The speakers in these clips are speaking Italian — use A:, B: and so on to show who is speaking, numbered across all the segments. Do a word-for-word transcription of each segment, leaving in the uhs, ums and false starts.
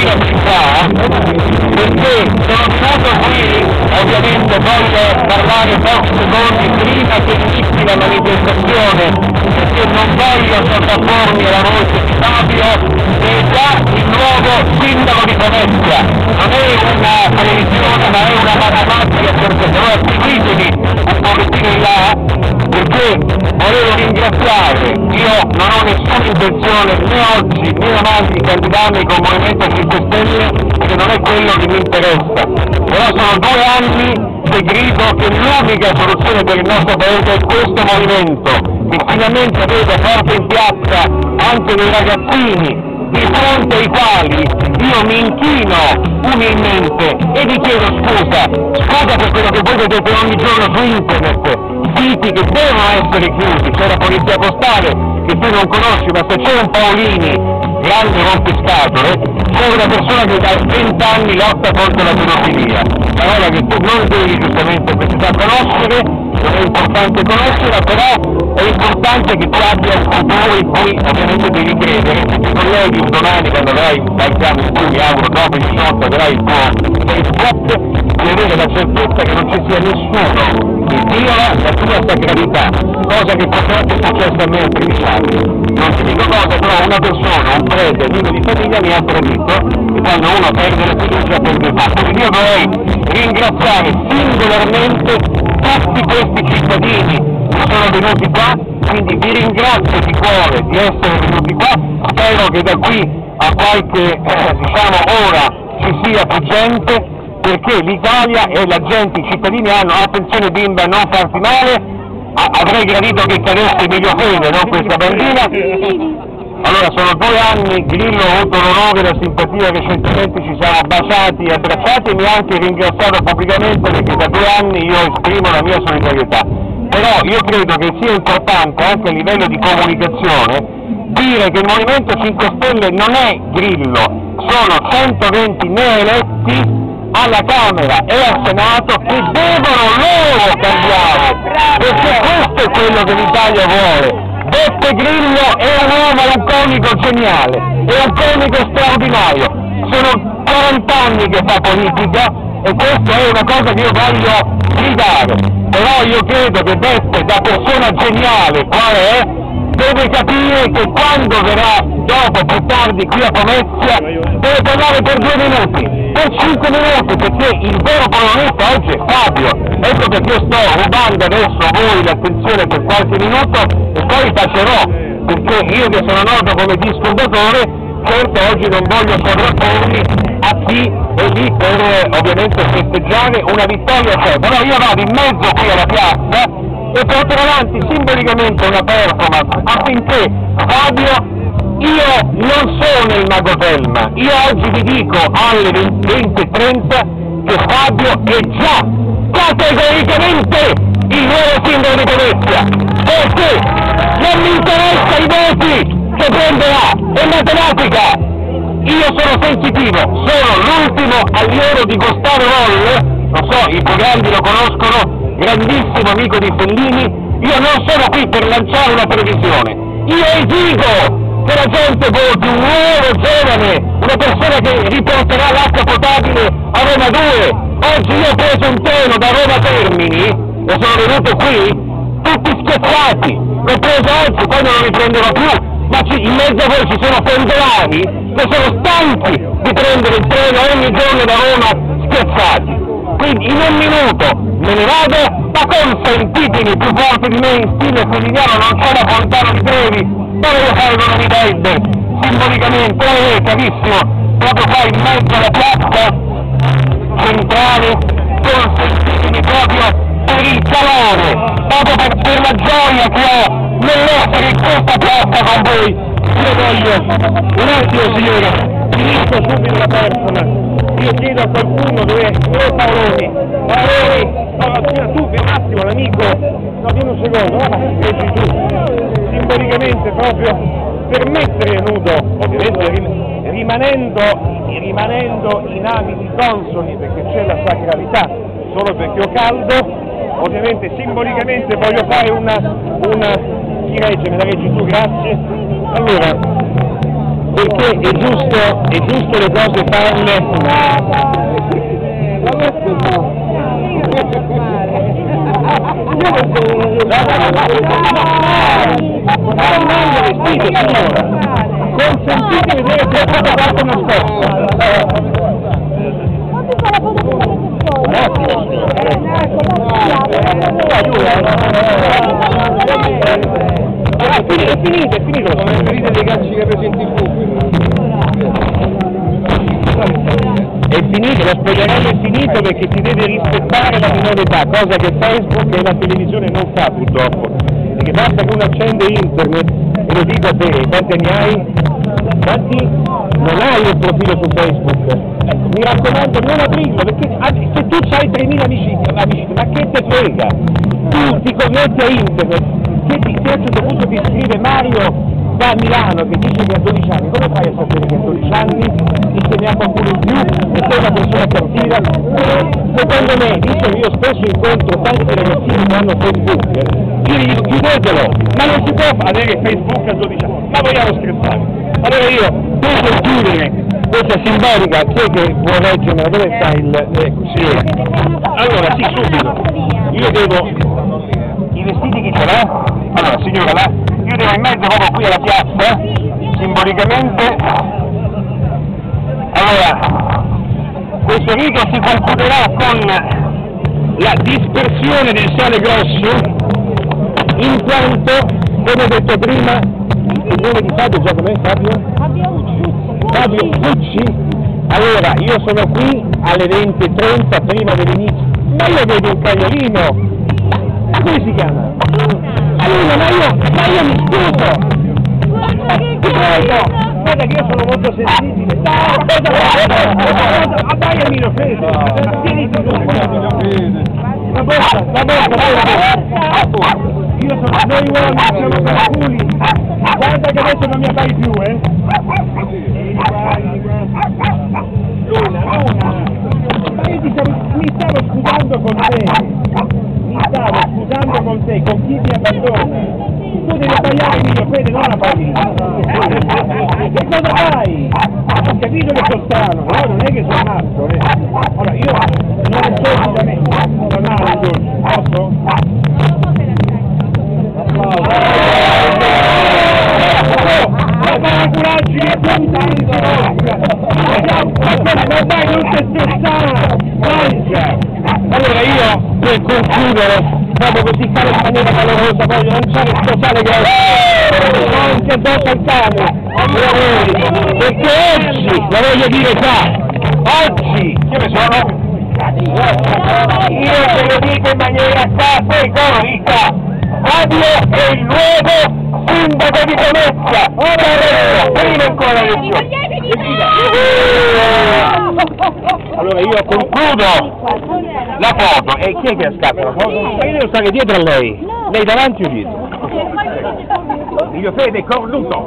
A: venirci qua, perché sono stato qui, ovviamente voglio parlare pochi secondi prima che inizi la manifestazione, perché non voglio sottopormi alla voce di Fabio, che è già il nuovo sindaco di Venezia. Non è una televisione, ma è una matematica, perché però seguitemi un pochettino in là, perché volevo ringraziare, io non ho nessuna intenzione né oggi né avanti di candidarmi con Movimento cinque Stelle, perché non è quello che mi interessa, però sono due anni che grido che l'unica soluzione per il nostro paese è questo movimento, che finalmente vede forte in piazza anche dei ragazzini di fronte ai quali io mi inchino umilmente e vi chiedo scusa, scusa per quello che voi vedete ogni giorno su internet, siti che devono essere chiusi, c'è la polizia postale che tu non conosci, ma se c'è un Paolini, grande rompiscatole, c'è una persona che da vent'anni lotta contro la pedofilia, parola che tu non devi giustamente precisare conoscere, non è importante conoscerla, però è importante che tu abbia un futuro in cui ovviamente devi credere, tutti i colleghi un domani quando avrai dal piano in cui mi auguro dopo il diciotto avrai il tuo Facebook, devi avere la certezza che non ci sia nessuno che viola la tua sacralità, cosa che purtroppo è successa a me a tredici anni. Non ti dico cosa, però una persona, un prete, amico di famiglia mi ha tradito e quando uno perde la fiducia perde tutto. Quindi io vorrei ringraziare singolarmente tutti questi cittadini che sono venuti qua, quindi vi ringrazio di cuore di essere venuti qua, spero che da qui a qualche eh, diciamo ora ci sia più gente, perché l'Italia e la gente, i cittadini hanno attenzione bimba non farti male, a- avrei gradito che cadesse Emilio Fede, non questa bambina. Allora sono due anni, Grillo ha avuto l'onore e la simpatia, recentemente ci siamo baciati e abbracciati e mi ha anche ringraziato pubblicamente perché da due anni io esprimo la mia solidarietà. Però io credo che sia importante anche a livello di comunicazione dire che il Movimento cinque Stelle non è Grillo, sono centoventi neoeletti alla Camera e al Senato che devono loro cambiare, perché questo è quello che l'Italia vuole. Beppe Grillo è un uomo, un comico geniale, è un comico straordinario, sono quaranta anni che fa politica e questa è una cosa che io voglio gridare, però io credo che Beppe, da persona geniale quale è, deve capire che quando verrà dopo, più tardi, qui a Pomezia, deve parlare per due minuti, per cinque minuti, perché il vero protagonista oggi è Fabio. Ecco perché io sto rubando adesso a voi l'attenzione per qualche minuto e poi tacerò, perché io che sono noto come disturbatore, certo oggi non voglio sovrappormi a chi è lì per ovviamente festeggiare una vittoria, cioè, però io vado in mezzo qui alla piazza e porterò avanti simbolicamente una performance affinché Fabio, io non sono il Mago Telma, io oggi vi dico alle venti e trenta che Fabio è già categoricamente il nuovo sindaco di Venezia, perché non mi interessa i voti che prenderà, è matematica, io sono sensitivo, sono l'ultimo allievo di Gustavo Rolle, non so, i più grandi lo conoscono, grandissimo amico di Fellini, io non sono qui per lanciare una televisione, io esigo che la gente voti un nuovo giovane, una persona che riporterà l'acqua potabile a Roma due. Oggi io ho preso un treno da Roma Termini e sono venuto qui, tutti schiettati, l'ho preso oggi, poi non lo riprenderò più, ma ci, in mezzo a voi ci sono pendolari che sono stanchi di prendere il treno ogni giorno da Roma schiettati. Quindi in un minuto me ne vado, ma consentitemi più forte di me in stile felliniano, non c'è da Fontana di Trevi, dove io fare una vita simbolicamente, eh, carissimo, proprio qua in mezzo alla piazza centrale, consentitemi proprio per il calore, proprio per, per la gioia che ho nell'essere in questa piazza con voi. Io voglio, un attimo signora, finisco subito la persona. Io chiedo a qualcuno dove è Paoloni, Paoloni, no, tu, un attimo, l'amico, no, vieni un secondo, guarda, leggi tu, simbolicamente proprio per mettere nudo, ovviamente rimanendo, rimanendo in abiti consoni perché c'è la sacralità, solo perché ho caldo, ovviamente simbolicamente voglio fare una, una, chi regge, me la reggi tu, grazie, allora, perché è giusto, è giusto le cose farle. Consentitemi di vedere se è stato fatto nascosto. È finito, è finito, è finito, sono le ferite dei calci che presenti in È finito, lo spogliarello è finito perché si deve rispettare la minore età, cosa che Facebook e la televisione non fa purtroppo. Perché basta che uno accende internet, e lo dico a te, quanti anni hai? Quanti? Non hai un profilo su Facebook. Ecco, mi raccomando, non aprirlo, perché se tu hai tremila amici, amici, ma che te frega? Tu ti connetti a internet, se ti se a un certo punto ti scrive Mario da Milano che dice che ha dodici anni, come fai a sapere che ha dodici anni? Se ne ha qualcuno in più, se sei una persona cattiva? Secondo me, visto che io spesso incontro tanti ragazzini che hanno Facebook, io gli dico chiudetelo, ma non si può avere Facebook a dodici anni, ma vogliamo scherzare? Allora io, per concludere questa simbolica, chi è che può leggermela? Dove sta il... ecco, sì. Allora, sì, subito, io devo... I vestiti chi ce l'ha? Allora, signora, là, io devo in mezzo proprio qui alla piazza, simbolicamente... Allora, questo rito si concluderà con la dispersione del sale grosso, in quanto, come ho detto prima, il nome di Fabio già com'è Fabio? Fabio Pucci. Allora, io sono qui alle venti e trenta prima dell'inizio, ma io vedo un cagnolino, come si chiama? Allora, ma io, ma io mi scuso! Ti prego! Guarda che io sono molto sensibile. Abbaia Milo Fede. Tieniti tu. La borsa, la borsa, io sono, noi uomini siamo calculi. Guarda che adesso non mi abbai più, eh. Luna, Luna. Ma io ti stavo, mi stavo scusando con te. Mi stavo scusando con te, con chi mi abbandona. Tu devi abbaiare Milo Fede, non la bambina. Che cosa fai? Ho capito che sono strano, no? Non è che sono matto, eh. Allora, io non so da me, sono male, posso? Ma curaggi, che puntanti, ma dai, non ti stressare, mangia! Allora io, per concludere, proprio così fare in maniera valorosa, voglio lanciare questo sale grosso, anche addosso al cane, perché oggi, lo voglio dire qua, oggi, che ne sono? Io te lo dico in maniera categorica, Fabio è il nuovo sindaco di Venezia, prima ancora elezione. Allora io concludo la foto, e chi è che scappa la foto? Ma io devo stare dietro a lei, lei davanti o dietro? Io Fede cornuto.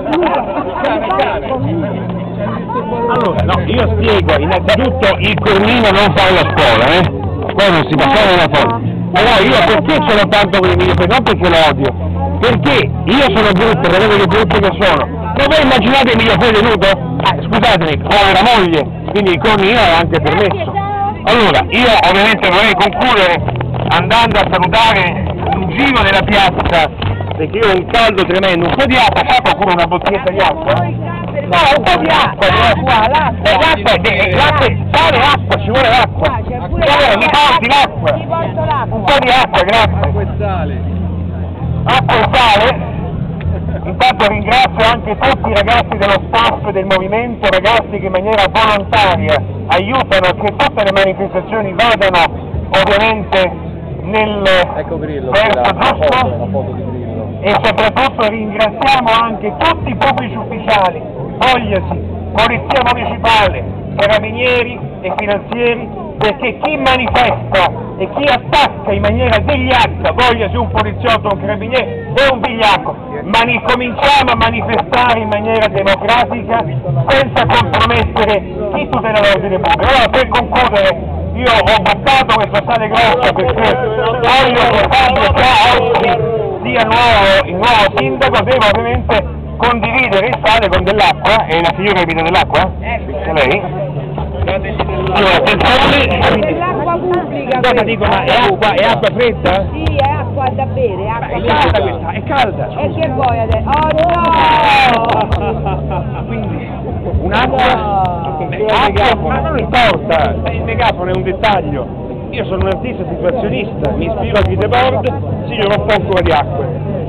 A: Allora, no, io spiego, innanzitutto il cornino non fa la scuola, eh? Poi non si passava una foto. Però io perché ce l'ho tanto con il mio Fede? Non perché lo odio, perché io sono brutto, vedete che brutto che sono. Ma voi immaginate il mio Fede nudo? Ah, scusatemi, ho la moglie, quindi il cornino è anche permesso. Allora, io ovviamente vorrei concludere andando a salutare un giro della piazza, perché io ho un caldo tremendo, un po' di acqua, c'è qualcuno una bottiglietta di acqua? No, un po' di acqua, l'acqua, l'acqua, l'acqua, sale acqua, ci vuole l'acqua. Allora, mi porti l'acqua? Un po' di acqua, grazie. Acqua e sale. Acqua e sale. Intanto ringrazio anche tutti i ragazzi dello staff del movimento, ragazzi che in maniera volontaria aiutano che tutte le manifestazioni vadano ovviamente nel
B: ecco Grillo,
A: verso giusto,
B: la foto di Grillo.
A: E soprattutto ringraziamo anche tutti i pubblici ufficiali, vogliasi, Polizia Municipale, Carabinieri e Finanzieri, perché chi manifesta e chi attacca in maniera vigliacca, vogliasi un poliziotto o un carabiniere, è un vigliacco, ma cominciamo a manifestare in maniera democratica senza compromettere chi tutela l'ordine pubblico. Allora, per concludere, io ho buttato questa sale grossa perché voglio che Fabio già oggi sia nuovo, il nuovo sindaco, deve ovviamente condividere il sale con dell'acqua, è la signora che viene dell'acqua? È lei? Allora, del sale...
B: Dell'acqua pubblica.
C: Cosa dico, ma è acqua, è acqua fredda?
B: Sì, è acqua da bere, è acqua
C: È calda questa, è calda!
B: E che vuoi adesso? Oh no!
C: Quindi, un'acqua...
B: No.
C: Ma non importa, il megafono è un dettaglio. Io sono un artista situazionista, mi ispiro a Guideboard, sì, io non po' ancora di acqua.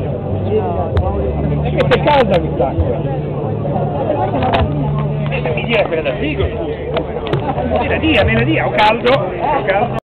C: E questa è calda quest'acqua. E mi dia quella da figo, scusa. Me la dia, me la dia, ho caldo, ho caldo.